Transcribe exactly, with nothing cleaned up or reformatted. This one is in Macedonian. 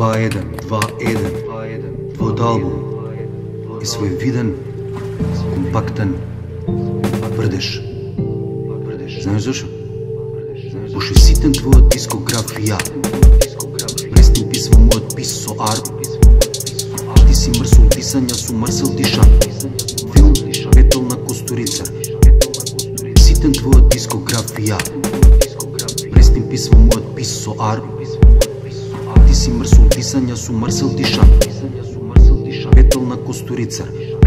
два еден, два еден, твојот албум е своевиден, компактен, тврдеш. Знаеш зашо? Пошто ситен твојот дискографија, Рестин писва мојот пис со арп. Ти си мрсул писања со Марсел Тишан, филм Петел на Кустурица. Ситен твојот дискографија, Рестин писва мојот пис со арп. Ти си мрсул писања со Марсел Тишан, Петел на Кустурица.